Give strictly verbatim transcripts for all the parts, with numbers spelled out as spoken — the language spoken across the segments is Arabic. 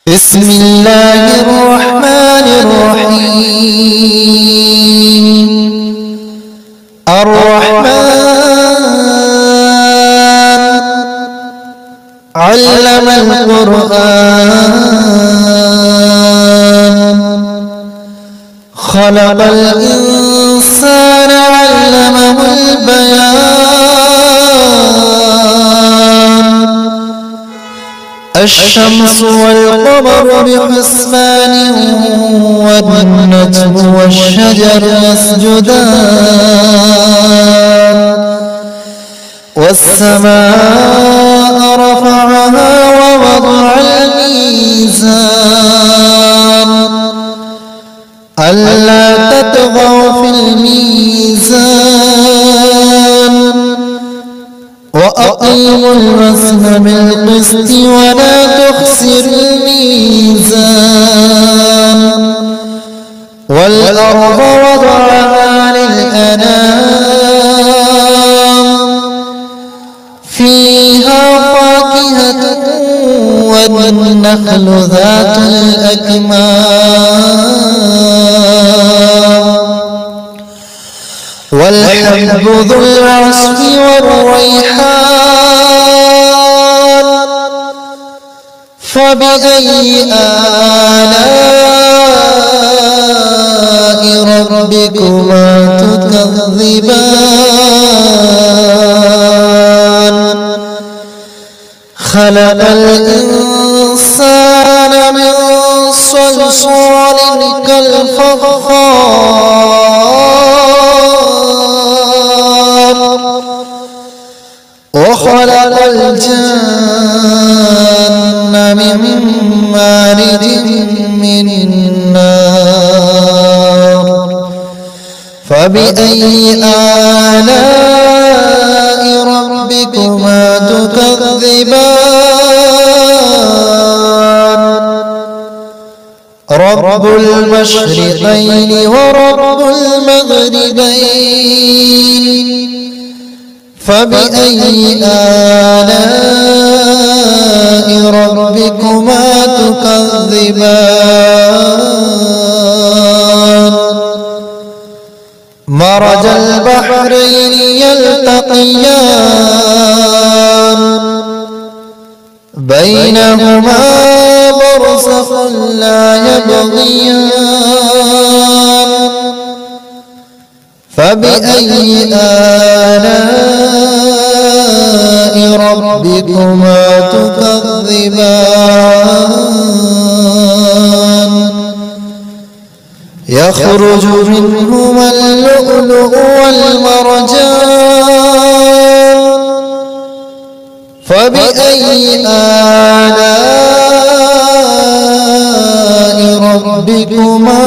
بسم الله الرحمن الرحيم. الرحمن علم القرآن خلق الإنسان علمه البيان. الشمس والقمر بحسبان والنجم والشجر يسجدان. والسماء رفعها ووضع الميزان ألا تطغوا في الميزان وأقيموا الوزن بالقسط ولا تخسروا الميزان. والأرض وضعها للأنام فيها فاكهة والنخل ذات الأكمام والحب ذو العصف والريحان. فبأي آلاء ربكما تكذبان. خلق الإنسان من صلصال كالفخار وخلق الجن من مارج من النار. فبأي آلاء ربكما تكذبان. رب المشرقين ورب المغربين. فبأي آلاء ربكما تكذبان. مرج البحرين يلتقيان بينهما برزخ لا يبغيان. فبأي آلاء ربكما تكذبان. يخرج منهما اللؤلؤ والمرجان. فبأي آلاء ربكما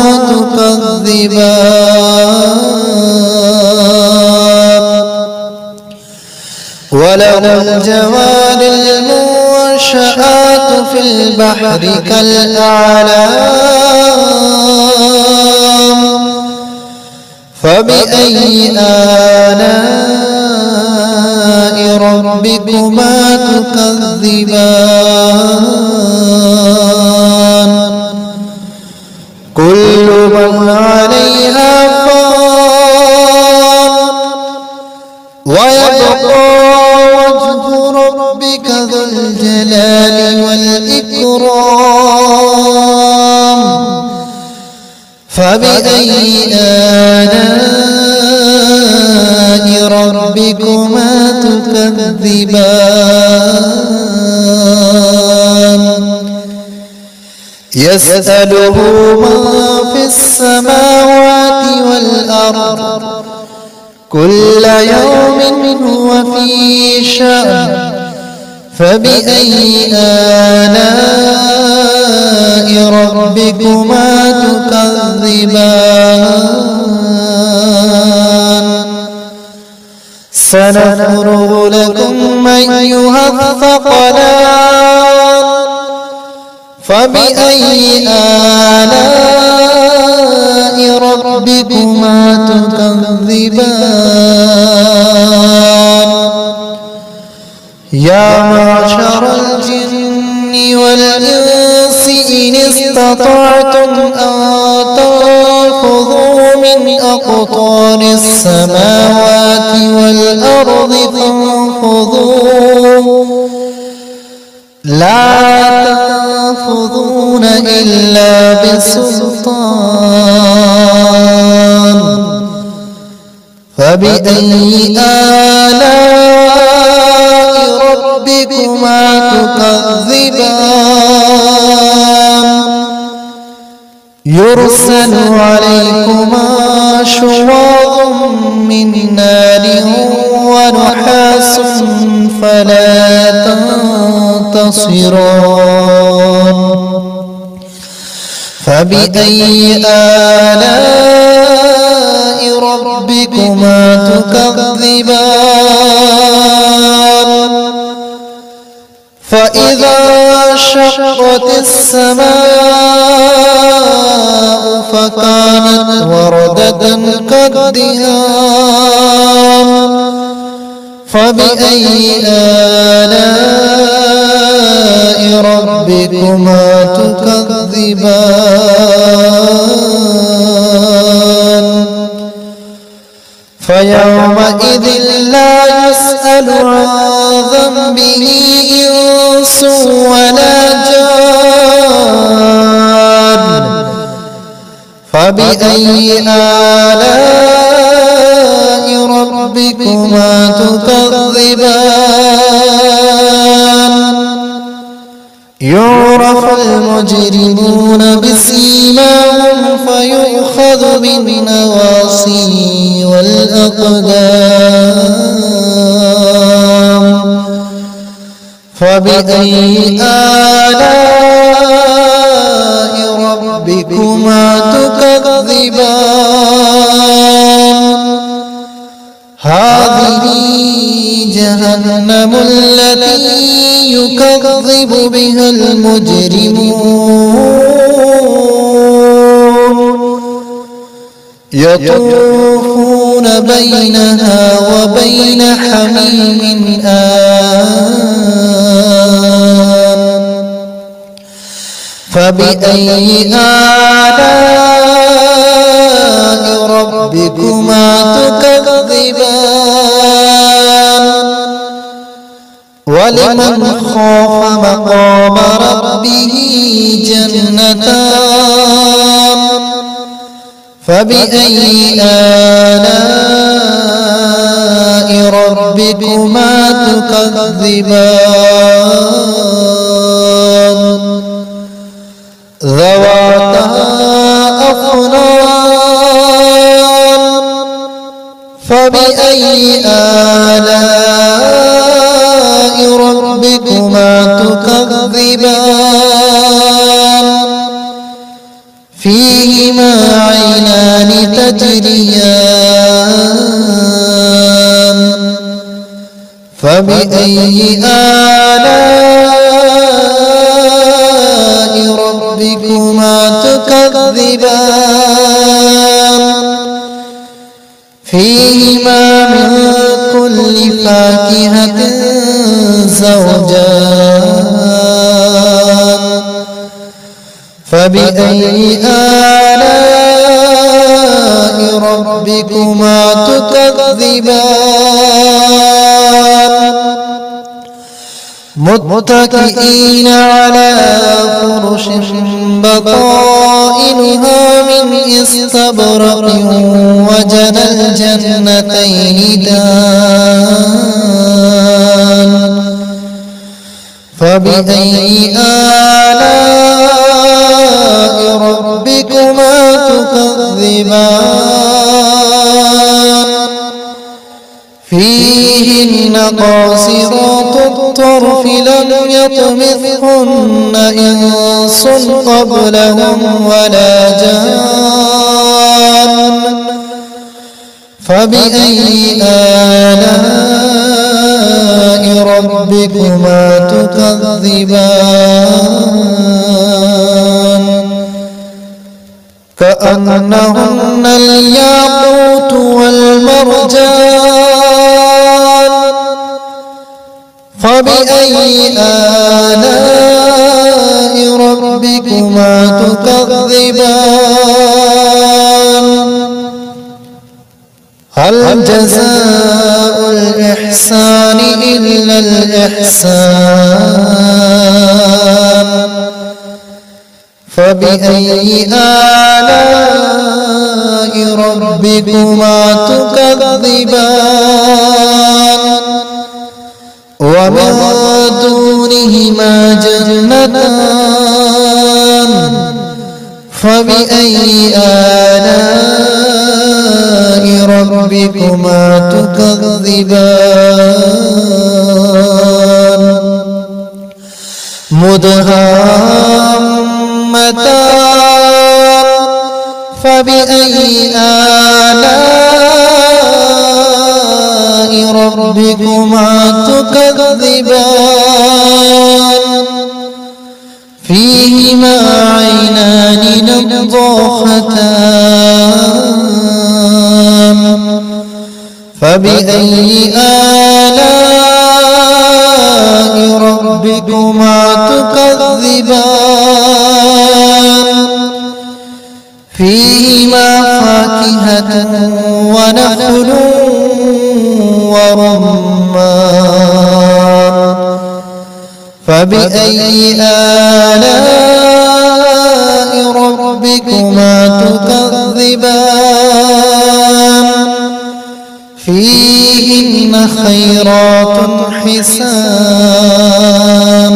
تكذبان. وله الجوار المنشآت في البحر كالأعلام. فبأي آلاء ربكما تكذبان. كل من عليها فان ويبقى وجه ربك ذو الجلال والإكرام. فبأي آلاء ربكما تكذبان. يسأله من في السماوات والأرض كل يوم هو في شأن. فبأي آلاء ربكما تكذبان. سنفرغ لكم أيها الثقلان. فبأي آلاء ربكما تكذبان. يا معشر الجن والإنس إن استطعتم أن تنفذوا من أقطار السماوات والأرض فانفذوا لا تنفذون إلا بسلطان فبأي آلاء ربكما تكذبان يرسل عليكما شواظ من نار ونحاس فلا تنتصران فبأي آلاء ربكما تكذبان فإذا شقت السماء فكانت وردة كالدهان فبأي آلاء ربكما تكذبان فيومئذ لا يسأل عن ذنبه إنس ولا جان فبأي آلاء ربكما تكذبان يعرف المجرمون بسيماهم فيؤخذ بالنواصي والأقدام فبأي آلاء ربكما تكذبان هذه جهنم التي يكذب بها المجرمون يطوفون بينها وبين حميم آن فبأي آلاء ربكما تكذبان ولمن خاف مقام ربه جنتان فبأي آلاء ربكما تكذبان ذواتا أفنان فبأي آلاء ربكما تكذبان فيهما عينان تجريان فبأي آلاء ربكما تكذبان فيهما من كل فاكهة زوجان فبأي آلاء ربكما تكذبان متكئين على فرش بطائنها من استبرق وجنى الجنتين دان فبأي آلاء ربكما تكذبان فيهن قاصرات الطرف لم يطمثهن إنس قبلهم ولا جان فبأي آلاء ربكما تكذبان كأنهن الياقوت والمرجان فبأي آلاء ربكما ربكما تكذبان هل جزاء الإحسان إلا الإحسان فبأي آلاء ربكما تكذبان ومن دونهما جنتان فبأي آلاء ربكما تكذبان مدهامتان فبأي آلاء ربكما تكذبان فيهما عينان نضاختان فبأي آلاء ربكما تكذبان فيهما فاكهة ونخل ورمان فبأي آلاء ربكما تكذبان فيهن خيرات حسان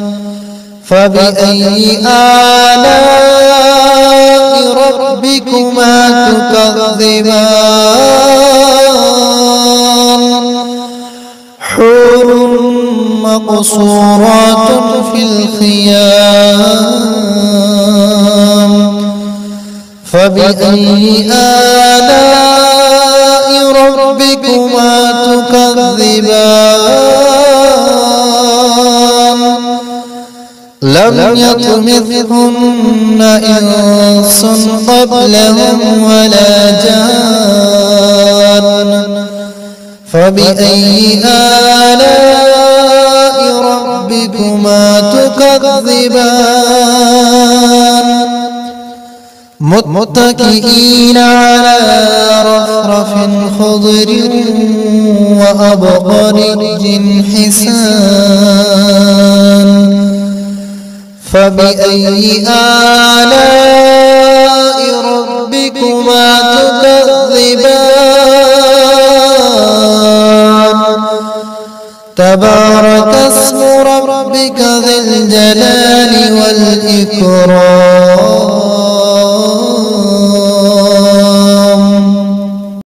فبأي آلاء ربكما تكذبان حور مقصورات في الخيام فبأي آلاء ربكما تكذبان لم يطمثهن إنس قبلهم ولا جان فبأي آلاء ربكما تكذبان متكئين على رفرف خضر وأبقرج حسان فبأي آلاء ربكما تكذبان تبارك اسم ربك ذي الجلال والإكرام